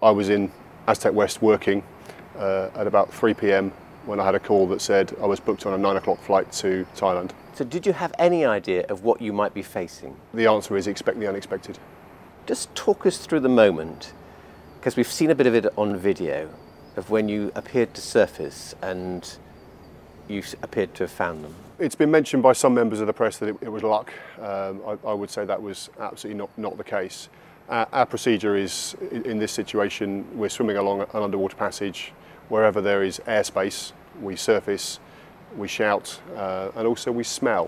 I was in Aztec West working at about 3 p.m. when I had a call that said I was booked on a 9 o'clock flight to Thailand. So did you have any idea of what you might be facing? The answer is expect the unexpected. Just talk us through the moment, because we've seen a bit of it on video, of when you appeared to surface and you appeared to have found them. It's been mentioned by some members of the press that it was luck. I would say that was absolutely not the case. Our procedure is, in this situation, we're swimming along an underwater passage. Wherever there is airspace, we surface, we shout, and also we smell.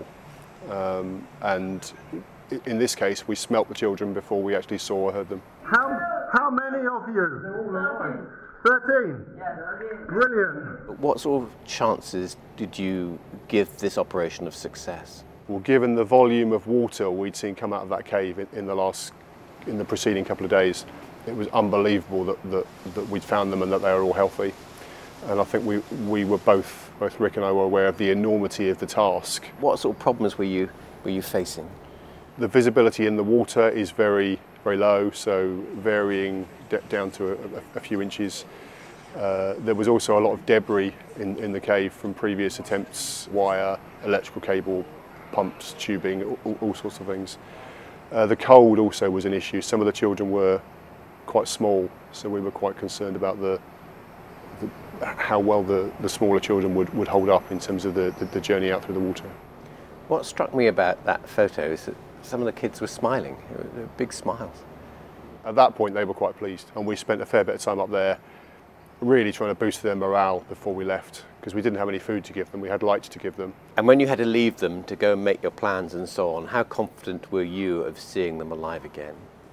And in this case, we smelt the children before we actually saw or heard them. How many of you? 13? Yeah, 13. Brilliant. What sort of chances did you give this operation of success? Well, given the volume of water we'd seen come out of that cave in the preceding couple of days, it was unbelievable that we'd found them and that they were all healthy. And I think we were both Rick and I were aware of the enormity of the task. What sort of problems were you facing? The visibility in the water is very low, so varying down to a few inches. There was also a lot of debris in the cave from previous attempts, wire, electrical cable, pumps, tubing, all sorts of things. The cold also was an issue. Some of the children were quite small, so we were quite concerned about how well the smaller children would hold up in terms of the journey out through the water. What struck me about that photo is that some of the kids were smiling. They were big smiles. At that point they were quite pleased, and we spent a fair bit of time up there really trying to boost their morale before we left, because we didn't have any food to give them, we had lights to give them. And when you had to leave them to go and make your plans and so on, how confident were you of seeing them alive again?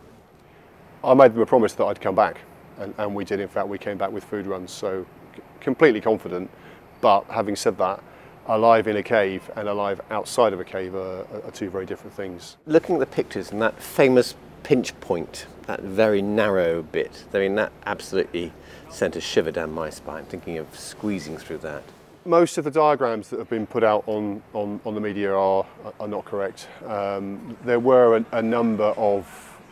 I made them a promise that I'd come back, and we did. In fact, we came back with food runs, so completely confident. But having said that, alive in a cave and alive outside of a cave are two very different things. Looking at the pictures and that famous pinch point, that very narrow bit, I mean, that absolutely sent a shiver down my spine, thinking of squeezing through that. Most of the diagrams that have been put out on the media are not correct. There were a number of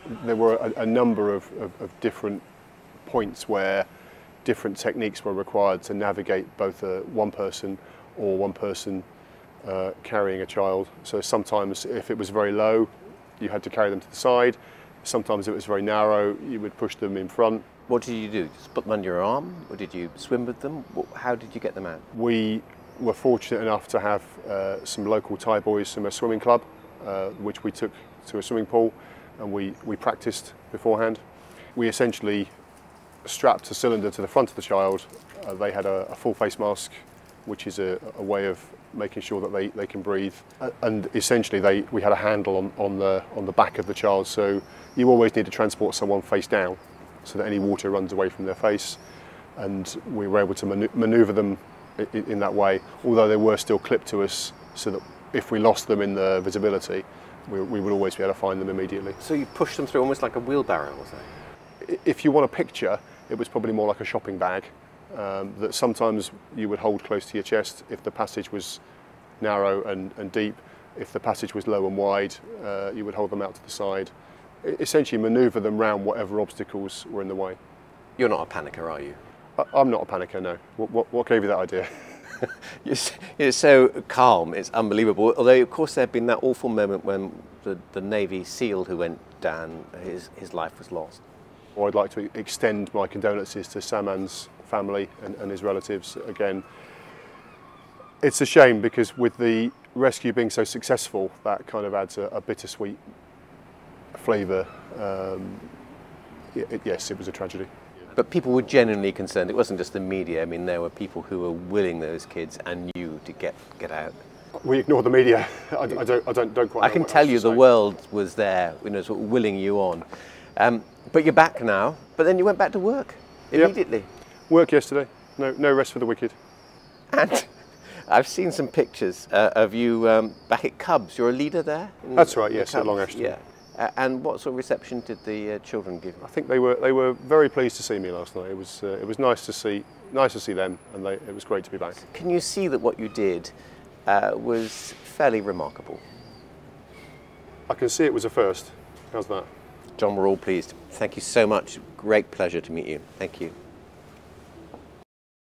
different points where different techniques were required to navigate both one person or one person carrying a child. So sometimes if it was very low, you had to carry them to the side. Sometimes if it was very narrow, you would push them in front. What did you do? Just put them under your arm, or did you swim with them? How did you get them out? We were fortunate enough to have some local Thai boys from a swimming club, which we took to a swimming pool, and we practiced beforehand. We essentially strapped a cylinder to the front of the child. They had a full face mask, which is a way of making sure that they can breathe. And essentially we had a handle on the back of the child, so you always need to transport someone face down so that any water runs away from their face. And we were able to maneuver them in that way, although they were still clipped to us, so that if we lost them in the visibility, we would always be able to find them immediately. So you pushed them through almost like a wheelbarrow, was it? If you want a picture, it was probably more like a shopping bag that sometimes you would hold close to your chest if the passage was narrow and deep. If the passage was low and wide, you would hold them out to the side. Essentially maneuver them round whatever obstacles were in the way. You're not a panicker, are you? I'm not a panicker, no. What gave you that idea? You're so calm, it's unbelievable. Although, of course, there had been that awful moment when the Navy SEAL who went down, his life was lost. Well, I'd like to extend my condolences to Saman's family and his relatives. Again, it's a shame because with the rescue being so successful, that kind of adds a bittersweet flavour. Yes, it was a tragedy. But people were genuinely concerned. It wasn't just the media. I mean, there were people who were willing those kids and you to get out. We ignore the media. I don't quite. I can tell you the world was there, sort of willing you on. But you're back now. But then you went back to work immediately. Yep. Work yesterday. No rest for the wicked. And I've seen some pictures of you back at Cubs. You're a leader there? That's right. Yes, at Long Ashton. Yeah. And what sort of reception did the children give? I think they were very pleased to see me last night. It was nice to see them, and it was great to be back. Can you see that what you did was fairly remarkable? I can see it was a first. How's that? John, we're all pleased. Thank you so much. great pleasure to meet you. Thank you.